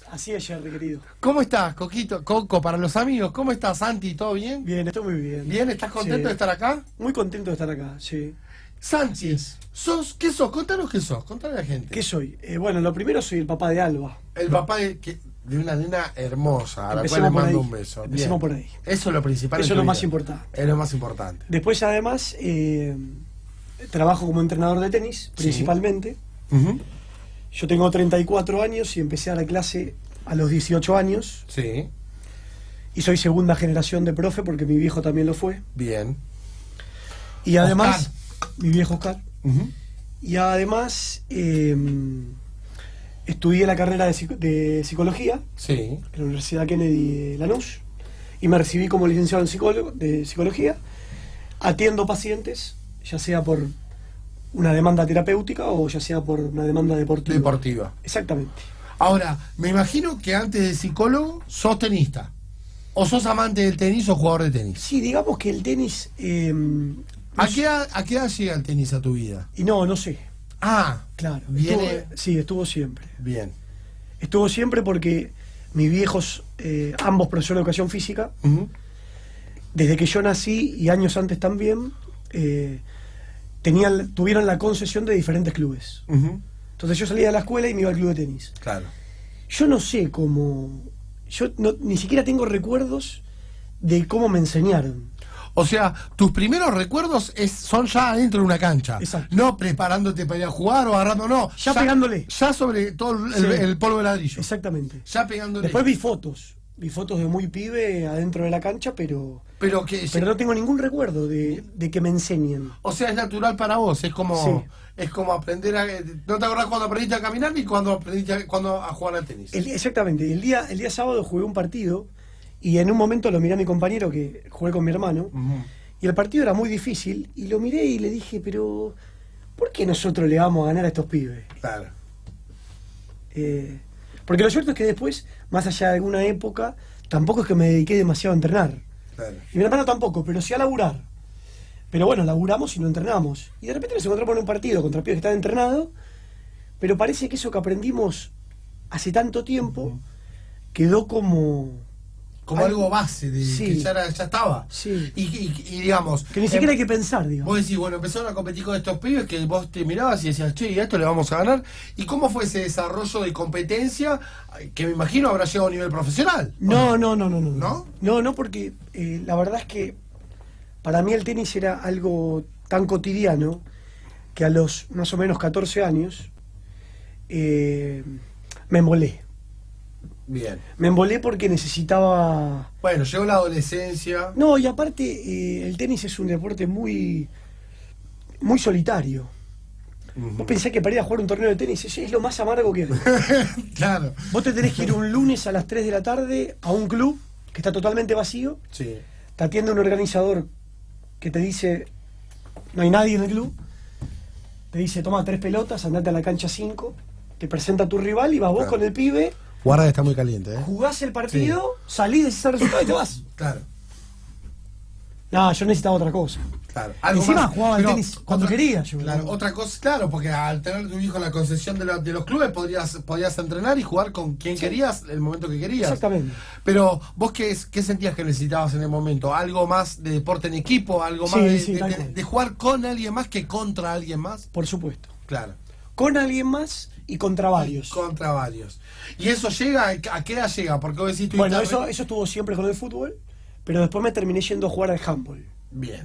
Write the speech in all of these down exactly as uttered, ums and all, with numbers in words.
Así es, Jerry, querido. ¿Cómo estás, Coquito? Coco, para los amigos, ¿cómo estás, Santi? ¿Todo bien? Bien, estoy muy bien. ¿Bien? ¿Estás contento Sí. de estar acá? Muy contento de estar acá, sí. Santi, es. sos, ¿qué sos? Contanos qué sos, contale a la gente. ¿Qué soy? Eh, bueno, lo primero soy el papá de Alba. El papá de, que- de una nena hermosa, a la Empecemos cual le por mando ahí. un beso. Empecemos Bien. por ahí. Eso es lo principal. Eso en es lo tu más vida. importante. Es lo más importante. Después, además, eh, trabajo como entrenador de tenis, Sí. principalmente. Ujú. Yo tengo treinta y cuatro años y empecé a la clase a los dieciocho años. Sí, Y soy segunda generación de profe porque mi viejo también lo fue. bien. Y además, mi viejo Oscar. Ujú. Y además, eh, estudié la carrera de, psico- de psicología Sí, en la Universidad Kennedy de Lanús y me recibí como licenciado en psicólogo, de psicología. Atiendo pacientes, ya sea por una demanda terapéutica o ya sea por una demanda deportiva. deportiva. Exactamente. Ahora, me imagino que antes de psicólogo sos tenista. O sos amante del tenis o jugador de tenis. Sí, digamos que el tenis... eh, ¿A qué, edad, ¿A qué edad llega el tenis a tu vida? y no, no sé, Ah, claro. viene... Estuvo- sí, estuvo siempre. Bien. Estuvo siempre porque mis viejos, eh, ambos profesores de educación física, Ujú. desde que yo nací y años antes también, eh, tenían, tuvieron la concesión de diferentes clubes. Ujú. Entonces yo salía de la escuela y me iba al club de tenis. Claro. Yo no sé cómo... Yo no- ni siquiera tengo recuerdos de cómo me enseñaron. O sea, tus primeros recuerdos es, son ya dentro de una cancha. Exacto. No preparándote para ir a jugar o agarrando, no. Ya pegándole. Ya sobre todo el, Sí. el polvo de ladrillo. Exactamente. Ya pegándole. Después vi fotos. Vi fotos de muy pibe adentro de la cancha, pero... Pero que... Pero no tengo ningún recuerdo de, de que me enseñen. O sea, es natural para vos. Es como... Sí. Es como aprender a... ¿No te acordás cuando aprendiste a caminar ni cuando aprendiste a, cuando a jugar al tenis? El- exactamente. El día, el día sábado jugué un partido y en un momento lo miré a mi compañero que jugué con mi hermano. Ujú. Y el partido era muy difícil y lo miré y le dije, pero ¿por qué nosotros le vamos a ganar a estos pibes? Claro. Eh, porque lo cierto es que después, más allá de alguna época, tampoco es que me dediqué demasiado a entrenar. Claro. Y mi hermano tampoco, pero sí a laburar. Pero bueno, laburamos y no entrenamos. Y de repente nos encontramos en un partido contra pibes que están entrenados, pero parece que eso que aprendimos hace tanto tiempo quedó como... Como algo base, de Sí. que ya, era- ya estaba. Sí. Y, y- y digamos... Que ni siquiera em, hay que pensar, digamos. Vos decís, bueno, empezaron a competir con estos pibes que vos te mirabas y decías, che, ¿y a esto le vamos a ganar? ¿Y cómo fue ese desarrollo de competencia que me imagino habrá llegado a nivel profesional? No, no, no, no, no. ¿No? No, no, porque eh, la verdad es que para mí el tenis era algo tan cotidiano que a los más o menos catorce años eh, me embolé. Bien. Me embolé porque necesitaba... Bueno, llegó la adolescencia. No, y aparte eh, el tenis es un deporte muy, muy solitario. Ujú. Vos pensás que para ir a jugar un torneo de tenis es, es lo más amargo que hay. Claro. Vos te tenés que ir un lunes a las tres de la tarde a un club que está totalmente vacío. Sí. Te atiende un organizador que te dice, no hay nadie en el club, te dice, toma tres pelotas, andate a la cancha cinco, te presenta a tu rival y vas vos Claro. con el pibe, Guarda que está muy caliente, ¿eh? jugás el partido, salís de ese resultado y te vas. Claro. No, yo necesitaba otra cosa. Claro. Encima jugaba al pero tenis cuando otra- quería yo. Claro, otra cosa, claro, porque al tener tu hijo en la concesión de, la- de los clubes podrías, podías entrenar y jugar con quien querías el momento que querías. Exactamente. Pero vos qué, es- qué sentías que necesitabas en el momento? ¿Algo más de deporte en equipo? ¿Algo más Sí, de, sí, de- tal de- cual. de jugar con alguien más que contra alguien más? Por supuesto. Claro. Con alguien más y contra varios. Contra varios. ¿Y eso llega? ¿A qué edad llega? Porque vos decís tu Bueno, hija- eso, eso estuvo siempre con el fútbol, pero después me terminé yendo a jugar al handball. Bien.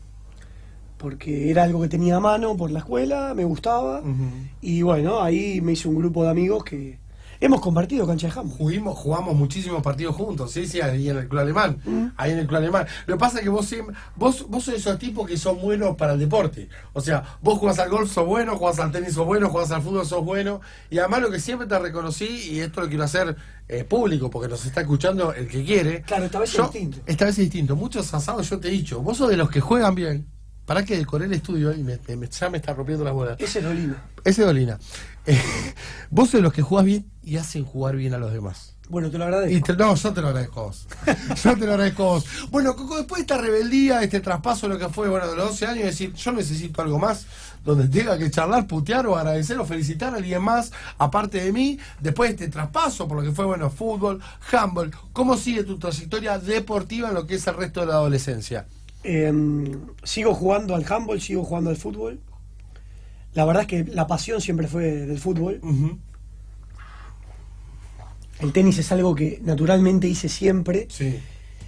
Porque era algo que tenía a mano por la escuela, me gustaba. Ujú. Y bueno, ahí me hice un grupo de amigos que hemos compartido cancha de handball. Jugimos, jugamos muchísimos partidos juntos, sí, sí, ahí en el club alemán, Mm. ahí en el club alemán. Lo que pasa es que vos siempre, vos, vos sos esos tipos que son buenos para el deporte. O sea, vos jugás al golf, sos bueno, jugás al tenis, sos bueno, jugás al fútbol, sos bueno. Y además lo que siempre te reconocí, y esto lo quiero hacer eh, público, porque nos está escuchando el que quiere. Claro, esta vez es Yo- distinto. Esta vez es distinto. Muchos asados yo te he dicho, vos sos de los que juegan bien, para que decoré el estudio y me, me, ya me está rompiendo las bolas. Ese es Dolina. Ese es Dolina. Eh, vos sos los que jugás bien y hacen jugar bien a los demás. Bueno, te lo agradezco. Y te, no, yo te lo agradezco a vos. Yo te lo agradezco a vos. Bueno, Coco, después de esta rebeldía, este traspaso, lo que fue, bueno, de los doce años, decir, yo necesito algo más, donde tenga que charlar, putear o agradecer o felicitar a alguien más, aparte de mí, después de este traspaso, por lo que fue, bueno, fútbol, handball. ¿Cómo sigue tu trayectoria deportiva en lo que es el resto de la adolescencia? Eh, sigo jugando al handball, sigo jugando al fútbol. La verdad es que la pasión siempre fue del fútbol. Uh-huh. El tenis es algo que naturalmente hice siempre, sí,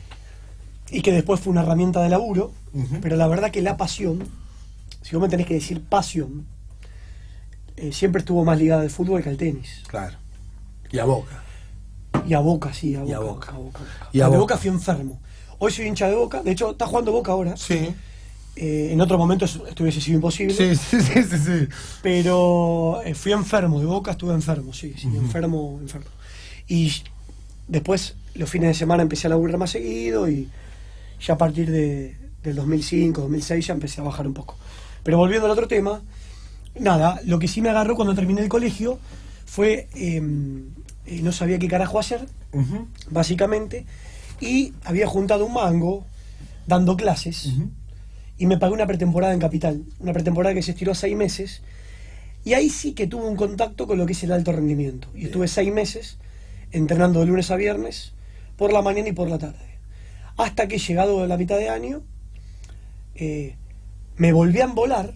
y que después fue una herramienta de laburo, uh-huh, pero la verdad que la pasión, si vos me tenés que decir pasión, eh, siempre estuvo más ligada al fútbol que al tenis. Claro. Y a Boca. Y a Boca, sí, a Boca. Y a Boca. A Boca, Boca. Y a de Boca. Boca fui enfermo. Hoy soy hincha de Boca, de hecho está jugando Boca ahora. Sí. Eh, en otro momento esto hubiese sido imposible. Sí, sí, sí, sí, sí. Pero eh, fui enfermo, de Boca estuve enfermo, sí, sí, uh-huh, enfermo, enfermo. Y después, los fines de semana empecé a laburar más seguido y ya a partir de, del dos mil cinco, dos mil seis ya empecé a bajar un poco. Pero volviendo al otro tema, nada, lo que sí me agarró cuando terminé el colegio fue, eh, eh, no sabía qué carajo hacer, uh-huh, básicamente, y había juntado un mango dando clases, uh-huh, y me pagué una pretemporada en Capital, una pretemporada que se estiró a seis meses, y ahí sí que tuve un contacto con lo que es el alto rendimiento, y estuve seis meses entrenando de lunes a viernes, por la mañana y por la tarde. Hasta que, llegado a la mitad de año, eh, me volví a embolar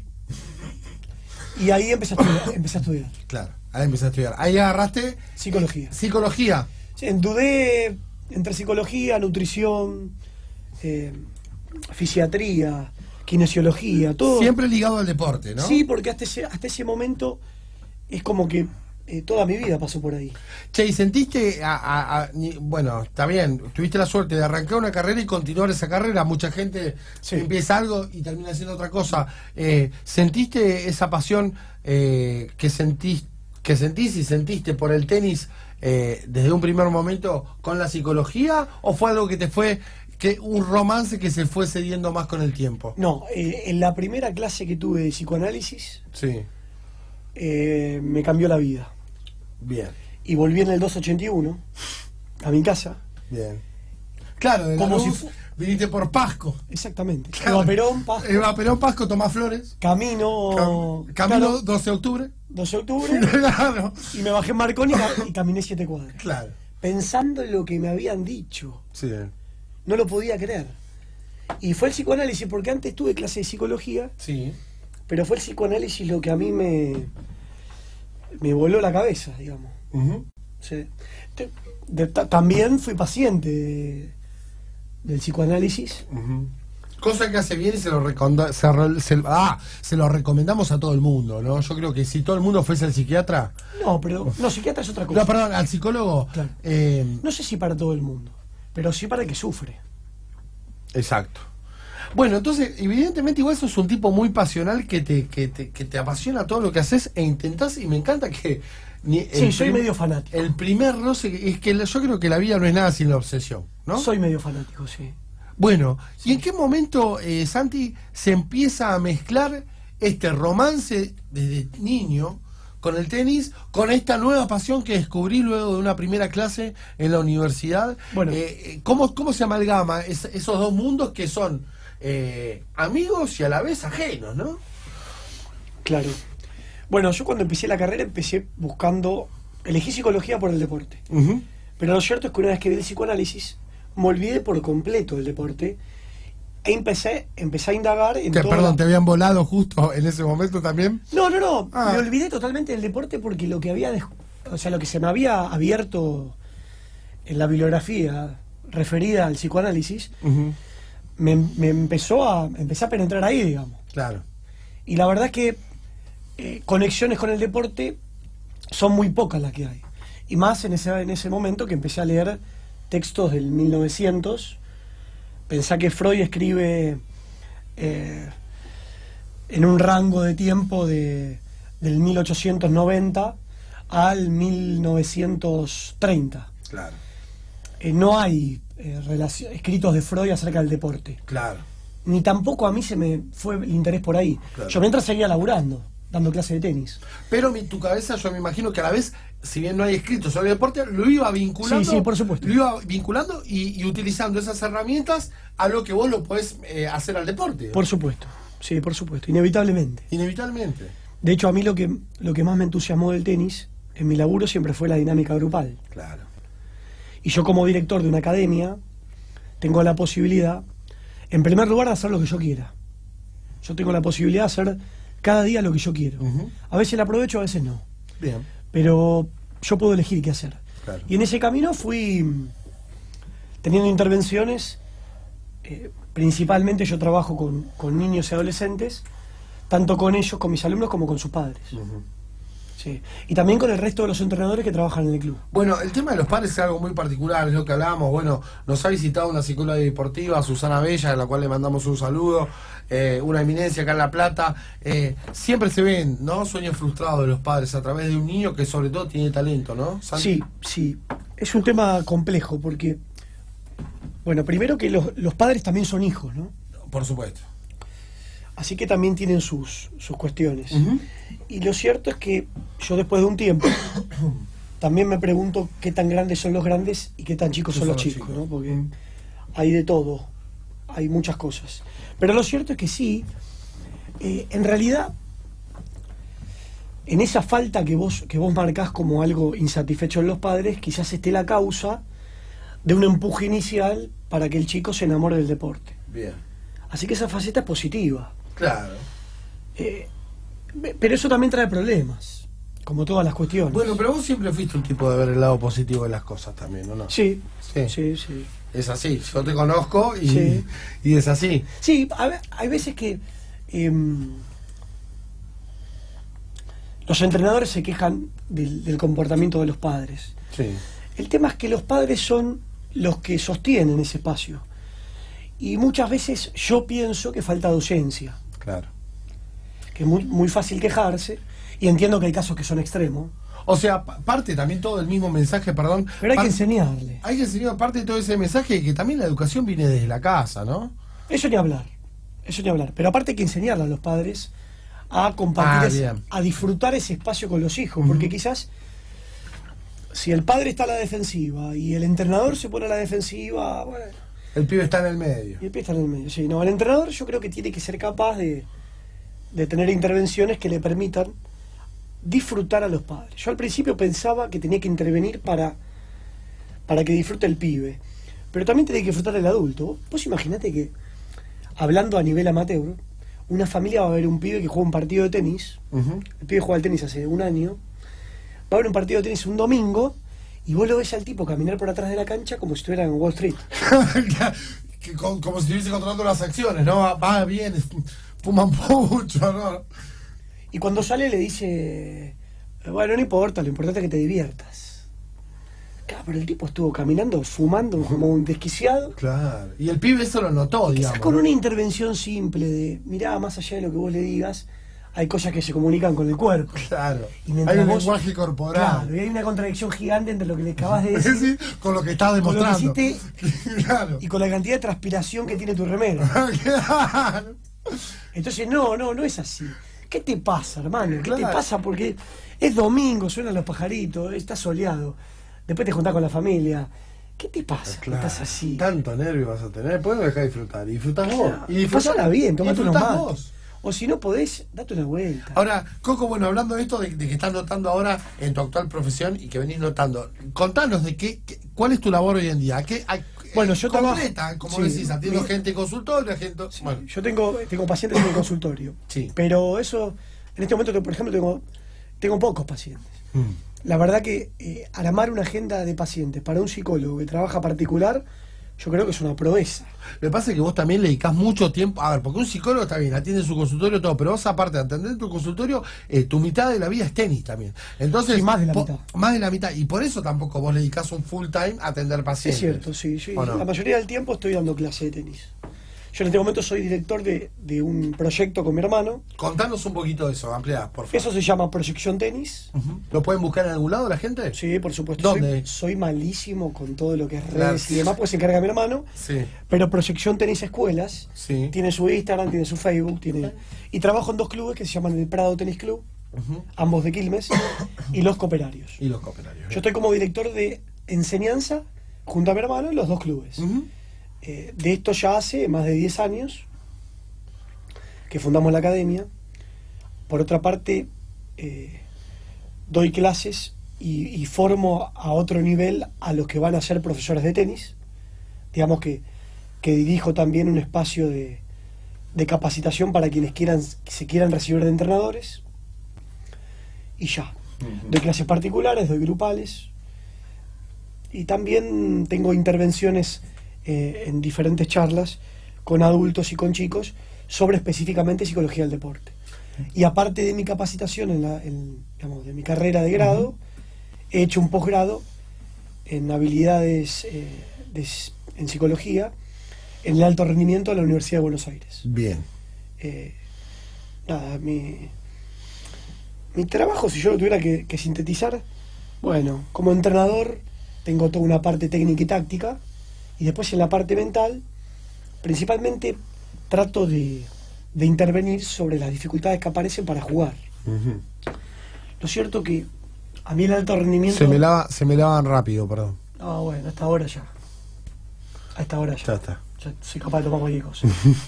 y ahí empecé a estudiar. Empecé a estudiar. Claro, ahí empecé a estudiar. Ahí agarraste... Psicología. Psicología. Sí, dudé entre psicología, nutrición, eh, fisiatría, kinesiología, todo. Siempre ligado al deporte, ¿no? Sí, porque hasta ese, hasta ese momento es como que Eh, toda mi vida pasó por ahí. Che, ¿y sentiste, a, a, a, bueno, está bien, tuviste la suerte de arrancar una carrera y continuar esa carrera? Mucha gente sí. empieza algo y termina haciendo otra cosa. Eh, ¿Sentiste esa pasión eh, que, sentís, que sentís y sentiste por el tenis eh, desde un primer momento con la psicología? ¿O fue algo que te fue, que un romance que se fue cediendo más con el tiempo? No, eh, en la primera clase que tuve de psicoanálisis, sí. eh, me cambió la vida. Bien. Y volví en el dos ochenta y uno a mi casa. Bien. Claro, de como luz, si fu- viniste por Pasco. Exactamente. Claro. Eva Perón, Pasco. Eva Perón, Pasco, Tomás Flores. Camino. Cam- camino claro, doce de octubre. doce de octubre. Claro. Y me bajé en Marconi y, ca- y caminé siete cuadras. Claro. Pensando en lo que me habían dicho. Sí. No lo podía creer. Y fue el psicoanálisis, porque antes tuve clase de psicología, Sí. pero fue el psicoanálisis lo que a mí me, me voló la cabeza, digamos. Uh-huh. Sí. Te- de- ta- también fui paciente de- del psicoanálisis. Uh-huh. Cosa que hace bien y se lo, reconda- se, re- se- ah, se lo recomendamos a todo el mundo, ¿no? Yo creo que si todo el mundo fuese al psiquiatra... No, pero no, psiquiatra es otra cosa. No, perdón, al psicólogo... Claro. Eh, No sé si para todo el mundo, pero sí para el que sufre. exacto. Bueno, entonces, evidentemente igual sos un tipo muy pasional que te, que te, que te apasiona todo lo que haces e intentás, y me encanta que... Ni Sí, el soy prim- medio fanático. El primer roce, es que la- yo creo que la vida no es nada sin la obsesión, ¿no? Soy medio fanático, sí. Bueno, ¿y en qué momento, eh, Santi, se empieza a mezclar este romance desde niño con el tenis, con esta nueva pasión que descubrí luego de una primera clase en la universidad? Bueno. Eh, ¿cómo, ¿Cómo se amalgama es- esos dos mundos que son eh, amigos y a la vez ajenos, ¿no? Claro. Bueno, yo cuando empecé la carrera empecé buscando... Elegí psicología por el deporte. Uh-huh. Pero lo cierto es que una vez que vi el psicoanálisis, me olvidé por completo del deporte e empecé, empecé a indagar en Que, toda perdón, la- ¿te habían volado justo en ese momento también? No, no, no. Ah. Me olvidé totalmente del deporte porque lo que había... des- O sea, lo que se me había abierto en la bibliografía referida al psicoanálisis, Uh-huh. me, me empezó a... Empecé a penetrar ahí, digamos. Claro. Y la verdad es que eh, conexiones con el deporte son muy pocas las que hay. Y más en ese, en ese momento que empecé a leer textos del mil novecientos. Pensá que Freud escribe eh, en un rango de tiempo de, del mil ochocientos noventa al mil novecientos treinta. Claro. Eh, no hay eh, relacio- escritos de Freud acerca del deporte. Claro. ni tampoco a mí se me fue el interés por ahí. Claro. Yo mientras seguía laburando, dando clase de tenis. Pero mi, tu cabeza, yo me imagino que a la vez, si bien no hay escrito sobre el deporte, lo iba vinculando. Sí, sí, por supuesto. Lo iba vinculando y, y utilizando esas herramientas a lo que vos lo podés eh, hacer al deporte. Por supuesto, sí, por supuesto, inevitablemente. Inevitablemente. De hecho, a mí lo que, lo que más me entusiasmó del tenis, en mi laburo, siempre fue la dinámica grupal. Claro. Y yo como director de una academia, tengo la posibilidad, en primer lugar, de hacer lo que yo quiera. Yo tengo la posibilidad de hacer cada día lo que yo quiero. Uh-huh. A veces la aprovecho, a veces no. Bien. Pero yo puedo elegir qué hacer. Claro. Y en ese camino fui teniendo intervenciones. Eh, principalmente yo trabajo con, con niños y adolescentes, tanto con ellos, con mis alumnos, como con sus padres. Uh-huh. Sí. Y también con el resto de los entrenadores que trabajan en el club. Bueno, el tema de los padres es algo muy particular, es lo que hablábamos. Bueno, nos ha visitado una psicóloga deportiva, Susana Bella, a la cual le mandamos un saludo, eh, una eminencia acá en La Plata. Eh, siempre se ven, ¿no?, sueños frustrados de los padres a través de un niño que sobre todo tiene talento, ¿no, Santi? Sí, sí. Es un tema complejo porque, bueno, primero que los, los padres también son hijos, ¿no? Por supuesto. Así que también tienen sus, sus cuestiones. Uh-huh. Y lo cierto es que yo después de un tiempo también me pregunto qué tan grandes son los grandes y qué tan chicos son los chicos, ¿no? Porque uh-huh. hay de todo, hay muchas cosas. Pero lo cierto es que sí, eh, en realidad, en esa falta que vos, que vos marcás como algo insatisfecho en los padres, quizás esté la causa de un empuje inicial para que el chico se enamore del deporte. Bien. Así que esa faceta es positiva. Claro. Eh, pero eso también trae problemas, como todas las cuestiones. Bueno, pero vos siempre fuiste un tipo de ver el lado positivo de las cosas también, ¿o no? Sí, Sí. sí, sí. Es así, yo te conozco y, Sí. y es así. Sí, a ve- hay veces que eh, los entrenadores se quejan del, del comportamiento de los padres. Sí. El tema es que los padres son los que sostienen ese espacio. Y muchas veces yo pienso que falta docencia, Claro. que es muy, muy fácil quejarse, y entiendo que hay casos que son extremos, O sea, pa- parte también todo el mismo mensaje, perdón. pero hay par- que enseñarle. Hay que enseñar parte de todo ese mensaje de que también la educación viene desde la casa, ¿no? Eso ni hablar, eso ni hablar. Pero aparte hay que enseñarle a los padres a compartir, Ah, ese- bien. a disfrutar ese espacio con los hijos, porque quizás si el padre está a la defensiva y el entrenador se pone a la defensiva, bueno, El pibe está en el medio. y el pie está en el medio. Sí, no, el entrenador yo creo que tiene que ser capaz de, de tener intervenciones que le permitan disfrutar a los padres. Yo al principio pensaba que tenía que intervenir para, para que disfrute el pibe, pero también tiene que disfrutar el adulto. Vos imaginate que, hablando a nivel amateur, una familia va a ver un pibe que juega un partido de tenis, Ujú. el pibe juega al tenis hace un año, va a ver un partido de tenis un domingo, y vos lo ves al tipo caminar por atrás de la cancha como si estuviera en Wall Street. Que con- como si estuviese controlando las acciones, ¿no? Va, va bien, fuman mucho, ¿no? Y cuando sale le dice, bueno, no importa, lo importante es que te diviertas. Claro, pero el tipo estuvo caminando, fumando como un desquiciado. Claro. Y el pibe eso lo notó, Quizás digamos. con ¿no? una intervención simple de, mirá, más allá de lo que vos le digas, hay cosas que se comunican con el cuerpo. Claro. Y mientras Hay un vos- lenguaje corporal. Claro, y hay una contradicción gigante entre lo que le acabas de decir Sí, con lo que estás con lo que demostrando. hiciste Claro. y con la cantidad de transpiración que tiene tu remera. Claro. Entonces, no, no, no es así. ¿Qué te pasa, hermano? ¿Qué te Claro. pasa? Porque es domingo, suenan los pajaritos, está soleado. Después te juntás con la familia. ¿Qué te pasa? ¿Qué Claro. estás así? Tanto nervio vas a tener. Después no dejás de disfrutar. Y disfrutás vos. Claro. Y disfrutás, Pasala bien, tomate unos disfrutás mates. vos. O si no podés, date una vuelta. Ahora, Coco, bueno, hablando de esto, de, de que estás notando ahora en tu actual profesión y que venís notando, contanos de qué, qué- cuál es tu labor hoy en día. ¿A qué, a- Bueno, yo completa, trabajo- como sí, decís, atiendo mi- gente en consultorio, gente... Sí, Bueno, yo tengo, tengo pacientes en el consultorio. Sí. Pero eso, en este momento, por ejemplo, tengo, tengo pocos pacientes. mm, La verdad que eh, armar una agenda de pacientes para un psicólogo que trabaja particular, yo creo que es una proeza. lo que pasa es que vos también le dedicás mucho tiempo, a ver, porque un psicólogo está bien, atiende su consultorio todo, pero vos aparte de atender tu consultorio, eh, tu mitad de la vida es tenis también. Entonces, Sí, más de la po- mitad. Más de la mitad, y por eso tampoco vos le dedicás un full time a atender Es pacientes. cierto, sí, sí. ¿O no? La mayoría del tiempo estoy dando clase de tenis. Yo en este momento soy director de, de un proyecto con mi hermano. Contanos un poquito de eso, ampliá, por favor. Eso se llama Proyección Tenis. Uh-huh. ¿Lo pueden buscar en algún lado la gente? Sí, por supuesto. ¿Dónde? Soy, soy malísimo con todo lo que es redes Las... y demás, pues se encarga mi hermano. Sí. Pero Proyección Tenis Escuelas sí. tiene su Instagram, tiene su Facebook, tiene y trabajo en dos clubes que se llaman el Prado Tenis Club, uh-huh. ambos de Quilmes, y Los Cooperarios. Y Los Cooperarios. Yo estoy como director de enseñanza junto a mi hermano en los dos clubes. Uh-huh. eh, de esto ya hace más de diez años que fundamos la academia. Por otra parte, eh, doy clases y, y formo a otro nivel a los que van a ser profesores de tenis. Digamos que, que dirijo también un espacio de, de capacitación para quienes quieran se quieran recibir de entrenadores. Y ya. Uh-huh. Doy clases particulares, doy grupales. Y también tengo intervenciones eh, en diferentes charlas con adultos y con chicos sobre específicamente psicología del deporte. Y aparte de mi capacitación, en la, en, digamos, de mi carrera de grado, uh-huh. he hecho un posgrado en habilidades eh, de, en psicología en el alto rendimiento de la Universidad de Buenos Aires. Bien. Eh, nada, mi, mi trabajo, si yo lo tuviera que, que sintetizar, bueno, como entrenador tengo toda una parte técnica y táctica, y después en la parte mental, principalmente trato de, de intervenir sobre las dificultades que aparecen para jugar. Uh-huh. Lo cierto que a mí el alto rendimiento... Se me, lava, se me lavan rápido, perdón. Ah, bueno, a esta hora ya. A esta hora ya. Ya está. Ya soy capaz de tomar cualquier cosa.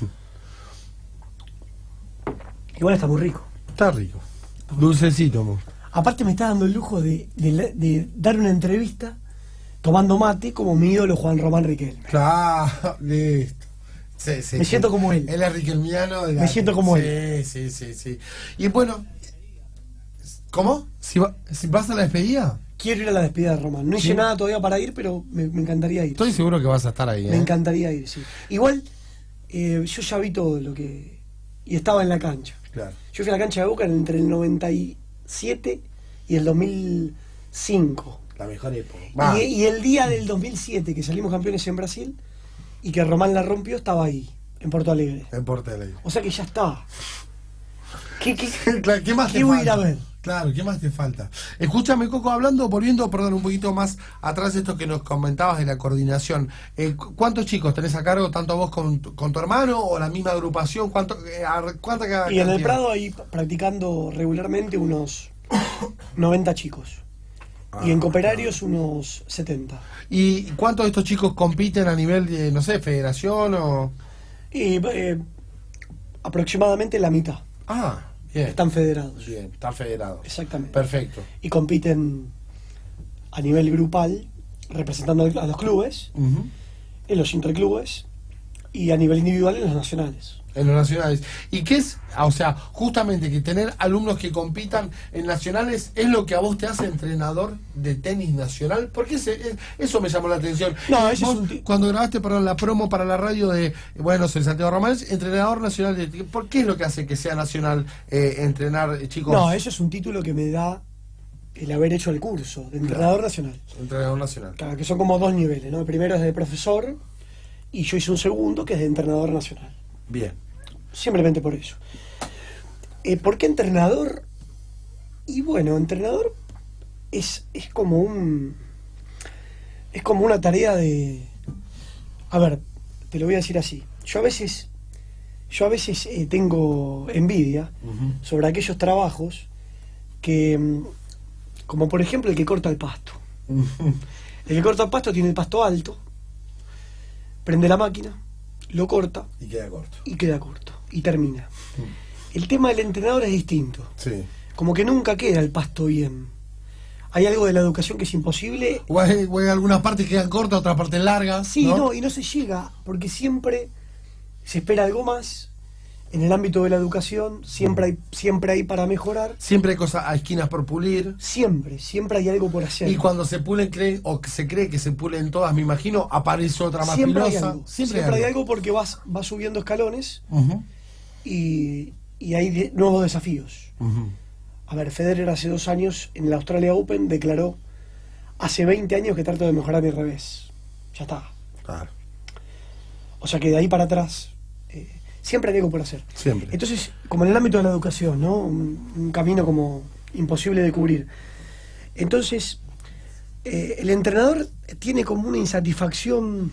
Igual está muy rico. Está rico. Está dulcecito, amor. Aparte me está dando el lujo de, de, de dar una entrevista tomando mate como mi ídolo Juan Román Riquelme. Claro, listo. Sí, sí, me sí. siento como él. Él es riquelmiano. De la... Me siento como sí, él. Sí, sí, sí. Y bueno, ¿cómo? ¿Si, va, si vas a la despedida? Quiero ir a la despedida de Román. No hice ¿Sí? nada todavía para ir, pero me, me encantaría ir. Estoy seguro que vas a estar ahí. ¿eh? Me encantaría ir, sí. Igual, eh, yo ya vi todo lo que... Y estaba en la cancha. Claro. Yo fui a la cancha de Boca entre el noventa y siete y el dos mil cinco. La mejor época. Y, y el día del dos mil siete, que salimos campeones en Brasil, y que Román la rompió, estaba ahí, en Porto Alegre. En Porto Alegre. O sea que ya está. ¿Qué, qué, claro, ¿qué más ¿qué te voy falta? a ir a ver? Claro, ¿qué más te falta? Escúchame, Coco, hablando, volviendo, perdón, un poquito más atrás de esto que nos comentabas de la coordinación. Eh, ¿Cuántos chicos tenés a cargo, tanto vos con, con tu hermano o la misma agrupación? ¿Cuánto, eh, ¿cuánta cada Y en el Prado ahí practicando regularmente unos noventa chicos. Ah, y en Cooperarios claro. unos setenta. ¿Y cuántos de estos chicos compiten a nivel de, no sé, federación o...? Y, eh, aproximadamente la mitad. Ah, bien. Están federados. Bien, están federados. Exactamente. Perfecto. Y compiten a nivel grupal, representando a los clubes, uh-huh. en los interclubes, y a nivel individual en los nacionales. En los nacionales. ¿Y qué es? O sea, justamente que tener alumnos que compitan en nacionales es lo que a vos te hace entrenador de tenis nacional. Porque ese, eso me llamó la atención. No, eso vos, es un t- cuando grabaste perdón, la promo para la radio de, bueno, soy Santiago Román, entrenador nacional de tenis. ¿Por qué es lo que hace que sea nacional eh, entrenar chicos? No, eso es un título que me da el haber hecho el curso de entrenador claro. nacional. Entrenador nacional. Claro, que son como dos niveles, ¿no? El primero es de profesor y yo hice un segundo que es de entrenador nacional. Bien. Simplemente por eso. Eh, ¿Por qué entrenador? Y bueno, entrenador es, es como un... Es como una tarea de... A ver, te lo voy a decir así. Yo a veces... Yo a veces eh, tengo envidia uh-huh. sobre aquellos trabajos que... Como por ejemplo el que corta el pasto. Uh-huh. El que corta el pasto tiene el pasto alto, prende la máquina, lo corta y queda corto. Y queda corto. Y termina. Mm. El tema del entrenador es distinto. Sí. Como que nunca queda el pasto bien. Hay algo de la educación que es imposible. O hay, o hay algunas partes que quedan cortas, otras partes largas. Sí, ¿no? no, y no se llega, porque siempre se espera algo más. En el ámbito de la educación siempre hay, siempre hay para mejorar. Siempre hay cosas, hay esquinas por pulir. Siempre, siempre hay algo por hacer. Y cuando se pulen, cree, o se cree que se pulen todas, me imagino, aparece otra más siempre filosa. Hay algo. Siempre, siempre hay, algo. hay algo porque vas, vas subiendo escalones uh-huh. y, y hay de, nuevos desafíos. Uh-huh. A ver, Federer hace dos años en el Australia Open declaró: hace veinte años que trato de mejorar mi revés. Ya está. Claro. O sea que de ahí para atrás eh, siempre hay algo por hacer. Siempre. Entonces, como en el ámbito de la educación, ¿no? Un, un camino como imposible de cubrir. Entonces, eh, el entrenador tiene como una insatisfacción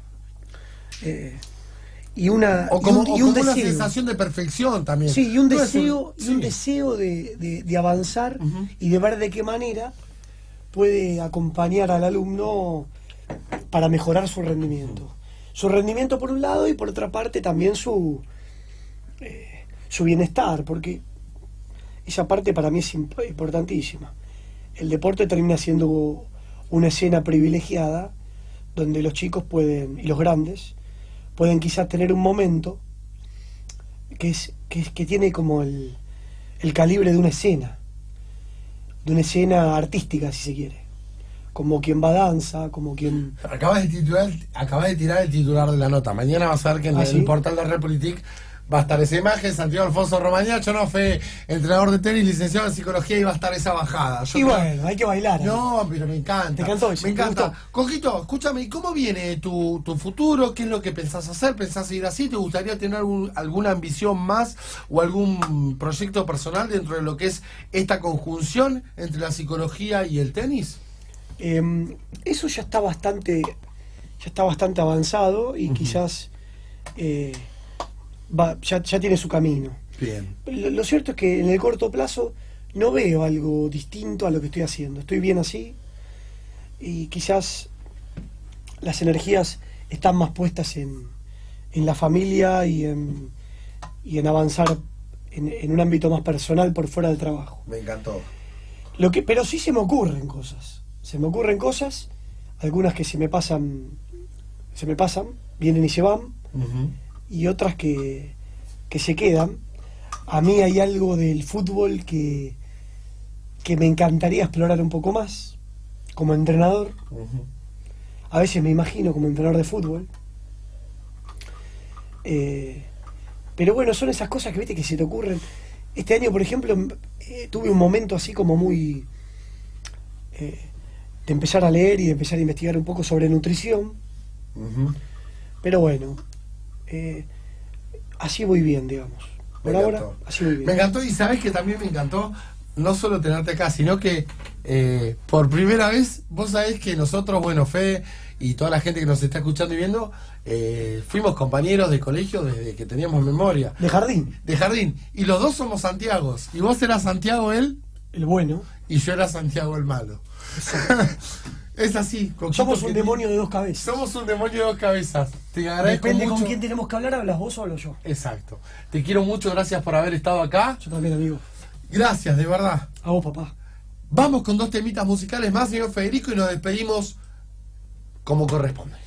eh, y una O como, y un, o y un como una deseo. sensación de perfección también. Sí, y un No es deseo, un- y un sí. deseo de, de- de avanzar Ujú. y de ver de qué manera puede acompañar al alumno para mejorar su rendimiento. Su rendimiento por un lado y por otra parte también su, eh, su bienestar, porque esa parte para mí es imp- importantísima. El deporte termina siendo una escena privilegiada donde los chicos pueden, y los grandes, pueden quizás tener un momento que es que, es- que tiene como el, el calibre de una escena, de una escena artística, si se quiere. Como quien va a danza, como quien... Acabas de, titular, acabas de tirar el titular de la nota. Mañana vas a ver que en ¿Ah, el sí? portal de Repolitik va a estar esa imagen. Santiago Alfonso Romagnaccio, no fue entrenador de tenis, licenciado en psicología, y va a estar esa bajada. Yo Y creo- bueno, hay que bailar. ahí. No, pero me encanta. ¿Te encantó eso? Me ¿Te encanta. gustó? Cojito, escúchame, ¿y cómo viene tu, tu futuro? ¿Qué es lo que pensás hacer? ¿Pensás seguir así? ¿Te gustaría tener algún- alguna ambición más o algún proyecto personal dentro de lo que es esta conjunción entre la psicología y el tenis? Eh, eso ya está bastante ya está bastante avanzado y quizás eh, va, ya, ya tiene su camino. Bien. Lo, lo cierto es que en el corto plazo no veo algo distinto a lo que estoy haciendo. Estoy bien así y quizás las energías están más puestas en, en la familia y en, y en avanzar en, en un ámbito más personal por fuera del trabajo. Me encantó. Lo que, pero sí se me ocurren cosas. Se me ocurren cosas, algunas que se me pasan, se me pasan, vienen y se van, Ujú. y otras que, que se quedan. A mí hay algo del fútbol que, que me encantaría explorar un poco más, como entrenador. Ujú. A veces me imagino como entrenador de fútbol. Eh, pero bueno, son esas cosas que viste que se te ocurren. Este año, por ejemplo, eh, tuve un momento así como muy... eh, de empezar a leer y de empezar a investigar un poco sobre nutrición. Ujú. Pero bueno, eh, así voy bien, digamos. Por Me ahora, encantó. así voy bien. Me encantó, y sabes que también me encantó no solo tenerte acá, sino que eh, por primera vez, vos sabés que nosotros, bueno, Fede y toda la gente que nos está escuchando y viendo, eh, fuimos compañeros de colegio desde que teníamos memoria, De jardín, de jardín, y los dos somos Santiagos, y vos eras Santiago él, el bueno. y yo era Santiago el malo. Es así. Coquito, Somos un que- demonio de dos cabezas. Somos un demonio de dos cabezas. Te agradezco Depende mucho. con quién tenemos que hablar, hablas vos o hablo yo. Exacto. Te quiero mucho, gracias por haber estado acá. Yo también, amigo. Gracias, de verdad. A vos, papá. Vamos con dos temitas musicales más, señor Federico, y nos despedimos como corresponde.